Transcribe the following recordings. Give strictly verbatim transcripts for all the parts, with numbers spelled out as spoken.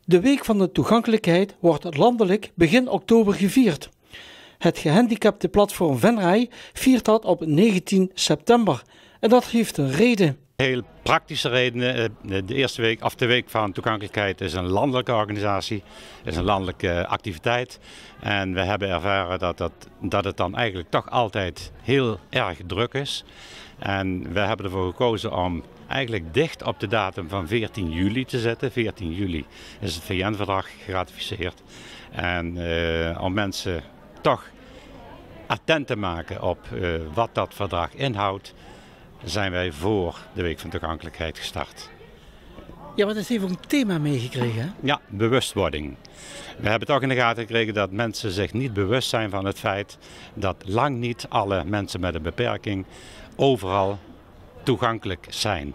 De Week van de Toegankelijkheid wordt landelijk begin oktober gevierd. Het gehandicaptenplatform Venray viert dat op negentien september. En dat heeft een reden. Heel praktische redenen. De eerste week, of de Week van Toegankelijkheid is een landelijke organisatie, is een landelijke activiteit. En we hebben ervaren dat, dat, dat het dan eigenlijk toch altijd heel erg druk is. En we hebben ervoor gekozen om eigenlijk dicht op de datum van veertien juli te zetten. veertien juli is het V N-verdrag geratificeerd. En uh, om mensen toch attent te maken op uh, wat dat verdrag inhoudt, zijn wij voor de Week van Toegankelijkheid gestart. Ja, wat heeft even een thema meegekregen, hè? Ja, bewustwording. We hebben toch in de gaten gekregen dat mensen zich niet bewust zijn van het feit dat lang niet alle mensen met een beperking overal toegankelijk zijn.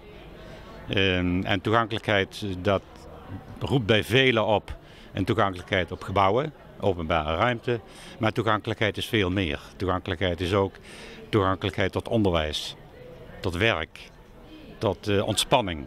Um, en toegankelijkheid, dat roept bij velen op een toegankelijkheid op gebouwen, openbare ruimte. Maar toegankelijkheid is veel meer. Toegankelijkheid is ook toegankelijkheid tot onderwijs, tot werk, tot uh, ontspanning,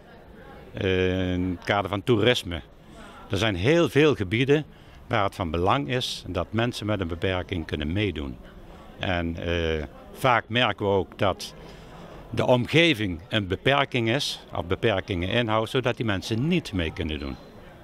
uh, in het kader van toerisme. Er zijn heel veel gebieden waar het van belang is dat mensen met een beperking kunnen meedoen. En uh, vaak merken we ook dat de omgeving een beperking is, of beperkingen inhoudt, zodat die mensen niet mee kunnen doen.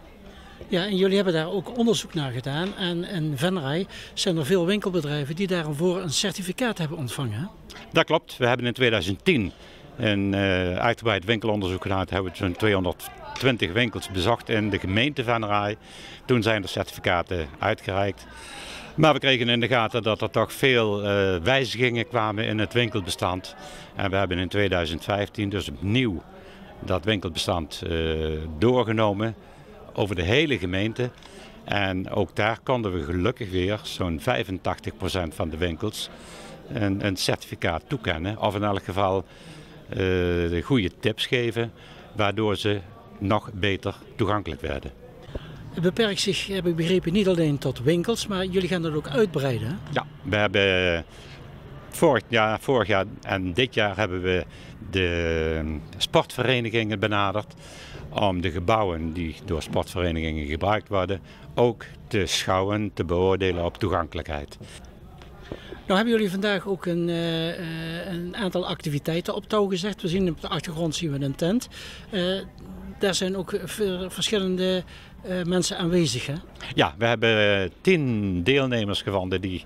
Ja, en jullie hebben daar ook onderzoek naar gedaan. En in Venray zijn er veel winkelbedrijven die daarvoor een certificaat hebben ontvangen. Dat klopt. We hebben in tweeduizend tien een uh, uitgebreid winkelonderzoek gedaan. Toen hebben we zo'n tweehonderdtwintig winkels bezocht in de gemeente Venray. Toen zijn er certificaten uitgereikt. Maar we kregen in de gaten dat er toch veel uh, wijzigingen kwamen in het winkelbestand. En we hebben in tweeduizend vijftien dus opnieuw dat winkelbestand uh, doorgenomen over de hele gemeente. En ook daar konden we gelukkig weer zo'n vijfentachtig procent van de winkels een, een certificaat toekennen. Of in elk geval uh, de goede tips geven, waardoor ze nog beter toegankelijk werden. Het beperkt zich, heb ik begrepen, niet alleen tot winkels, maar jullie gaan dat ook uitbreiden, hè? Ja, we hebben vorig jaar, vorig jaar en dit jaar hebben we de sportverenigingen benaderd om de gebouwen die door sportverenigingen gebruikt worden ook te schouwen, te beoordelen op toegankelijkheid. Nou hebben jullie vandaag ook een, uh, een aantal activiteiten op touw gezet. We zien op de achtergrond zien we een tent. Uh, daar zijn ook verschillende uh, mensen aanwezig, hè? Ja, we hebben tien deelnemers gevonden die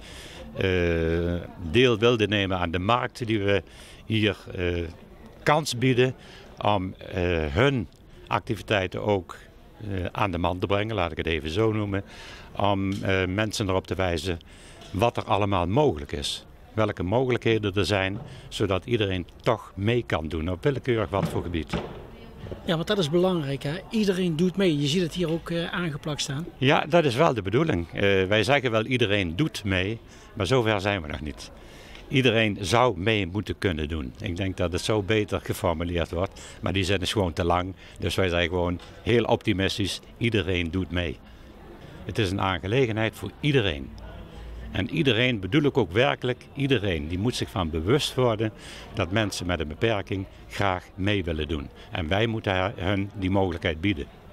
uh, deel wilden nemen aan de markt die we hier uh, kans bieden om uh, hun activiteiten ook uh, aan de man te brengen, laat ik het even zo noemen. Om uh, mensen erop te wijzen wat er allemaal mogelijk is. Welke mogelijkheden er zijn, zodat iedereen toch mee kan doen, op willekeurig wat voor gebied. Ja, want dat is belangrijk, hè? Iedereen doet mee. Je ziet het hier ook uh, aangeplakt staan. Ja, dat is wel de bedoeling. Uh, wij zeggen wel iedereen doet mee, maar zover zijn we nog niet. Iedereen zou mee moeten kunnen doen. Ik denk dat het zo beter geformuleerd wordt, maar die zin is gewoon te lang. Dus wij zijn gewoon heel optimistisch, iedereen doet mee. Het is een aangelegenheid voor iedereen. En iedereen bedoel ik ook werkelijk, iedereen die moet zich van bewust worden dat mensen met een beperking graag mee willen doen. En wij moeten hun die mogelijkheid bieden.